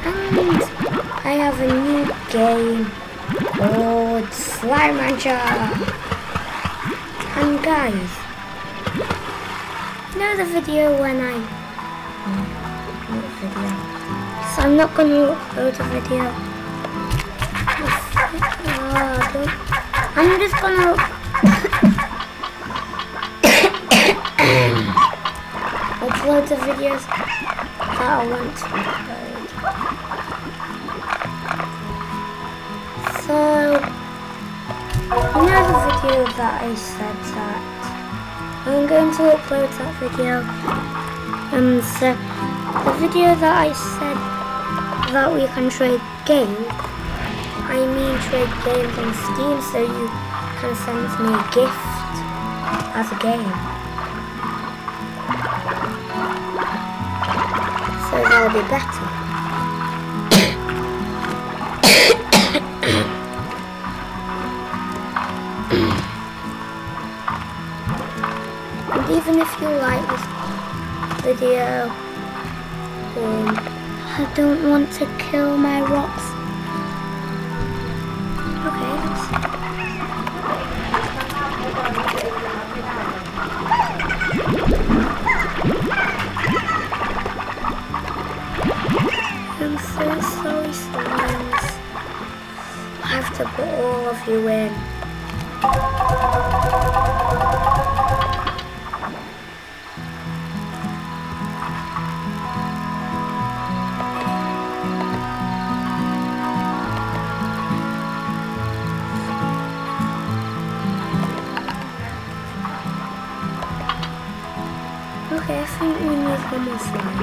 And I have a new game called Slime Rancher. And guys, you know the video when so I'm not going to upload a video. I'm just going to upload the videos that I want to upload. So, you know the video that I said that I'm going to upload that video. So the video that I said that we can trade games, I mean trade games on Steam, so you can send me a gift as a game. So that'll be better. And even if you like this video, I don't want to kill my rocks. Okay, I'm so sorry, slimes. I have to put all of you in. Okay, I think we need one more slime.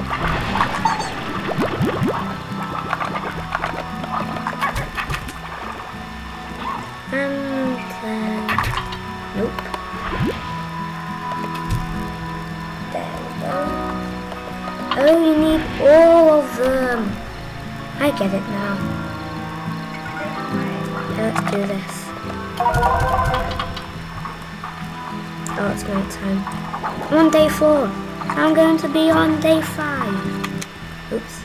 And then... nope. There we go. Oh, you need all of them. I get it now. Okay, let's do this. Oh, it's night time. I'm on day 4. I'm going to be on day 5. Oops.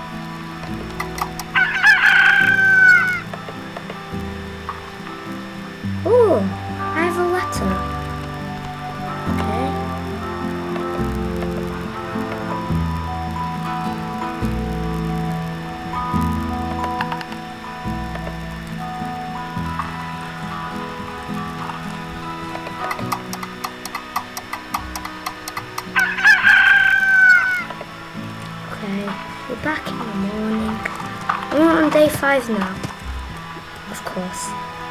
Ooh, I have a letter. Okay. We're back in the morning. I'm on day 5 now, of course.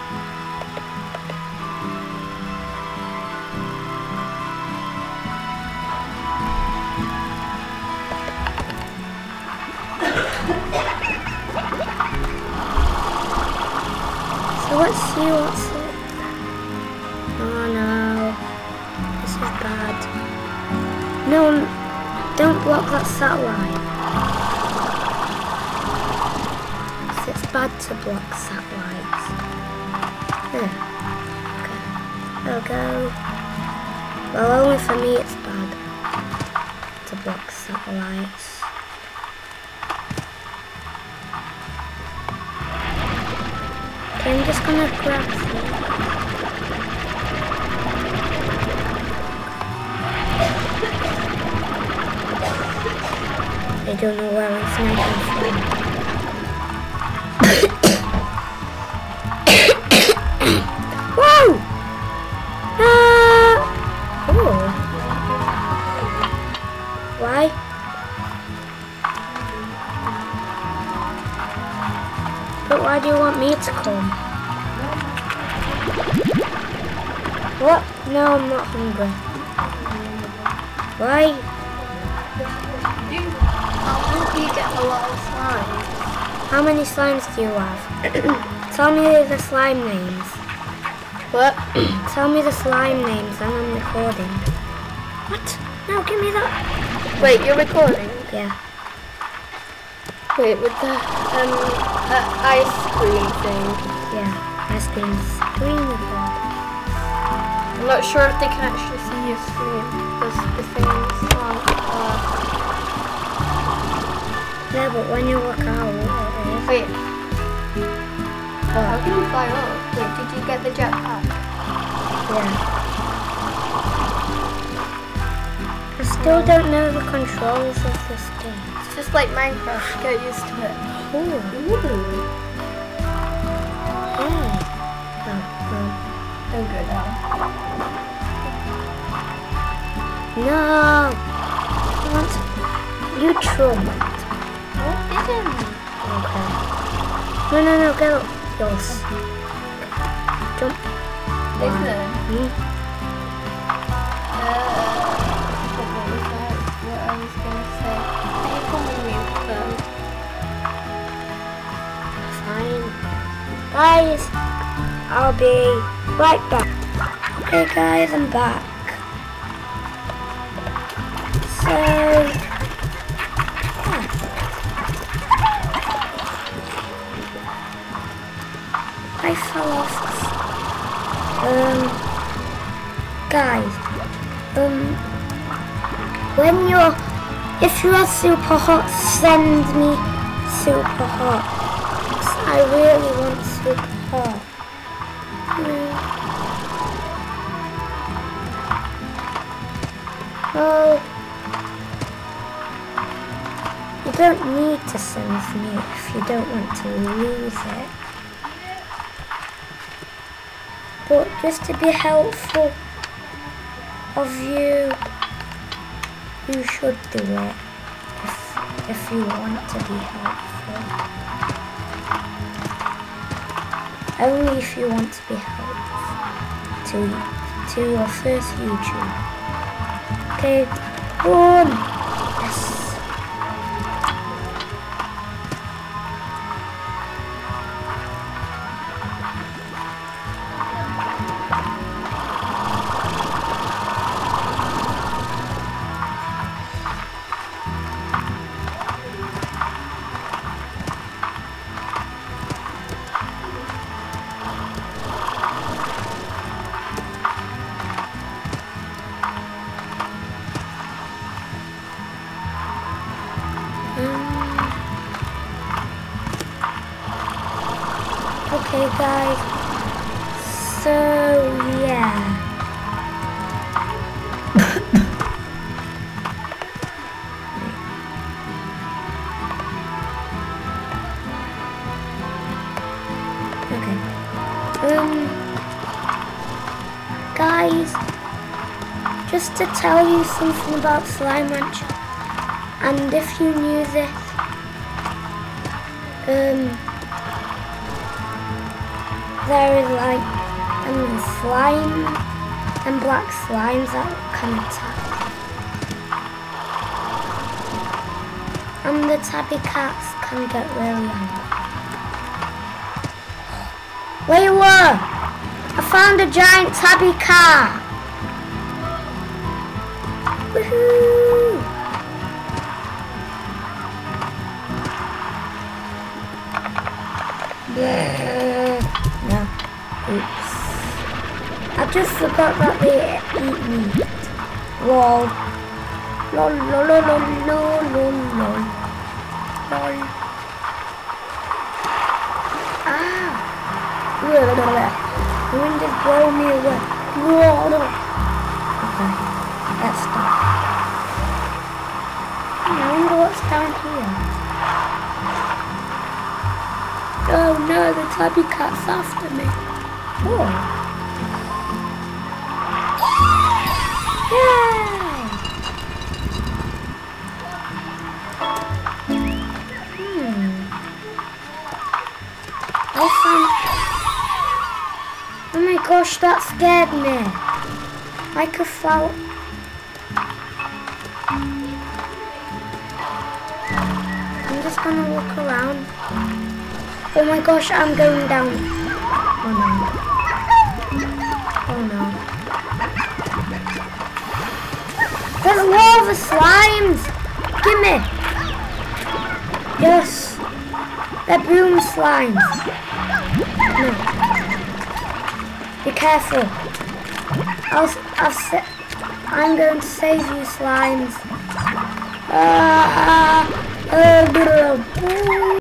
So let's see what's up. Oh no, this is bad. No, don't block that satellite. It's bad to block satellites. Yeah. Okay. I'll go. Well, only for me it's bad to block satellites. Okay, I'm just gonna grab them. I don't know where I'm sniping from. Whoa! Oh. Why? But why do you want me to come? What? No, I'm not hungry. Why? You get a lot of slimes. How many slimes do you have? Tell me the slime names. What? Tell me the slime names and I'm recording. What? No, give me that. Wait, you're recording? Yeah. Wait, with the ice cream thing. Yeah, ice cream's green with that. I'm not sure if they can actually see your screen because the thing's on. Yeah, but when you look out, what it is. Wait. How can you fly up? Wait, did you get the jetpack? Yeah. I still don't know the controls of this game. It's just like Minecraft. Get used to it. Ooh. Hey. Don't go down. No. I want to... You trumped. What didn't? Okay. No, get up. Yours. Jump. Listen. Hmm? What was that? What I was gonna say. Can you come with me though? Fine. Guys, I'll be right back. Okay guys, I'm back. So, yeah. I fell off. Guys, if you are super hot, send me super hot. 'Cause I really want super hot. Oh, you don't need to send me if you don't want to lose it. But just to be helpful of you, you should do it if you want to be helpful. Only if you want to be helpful to your first YouTube. Okay, boom! Yes. Okay guys, so yeah. Okay. Guys, just to tell you something about Slime Rancher, and if you knew this, there is like slime and black slimes that can attack, and the tabby cats can get really angry. Layla, I found a giant tabby cat. Woohoo! No. Oops. I just forgot that they eat meat. Lol. Lol, lol, lol, lol, lol, lol, lol. Lol. Ah! The wind is blowing me away. Okay, let's stop. I wonder what's down here. Oh no, the tabby cat's after me. Oh. Yay! I found... Oh my gosh, that scared me. Like a flower. I'm just gonna look around. Oh my gosh, I'm going down. Oh no. Oh no. There's lava slimes! Gimme! Yes! They're broom slimes. No. Be careful. I'm going to save you, slimes. Bye.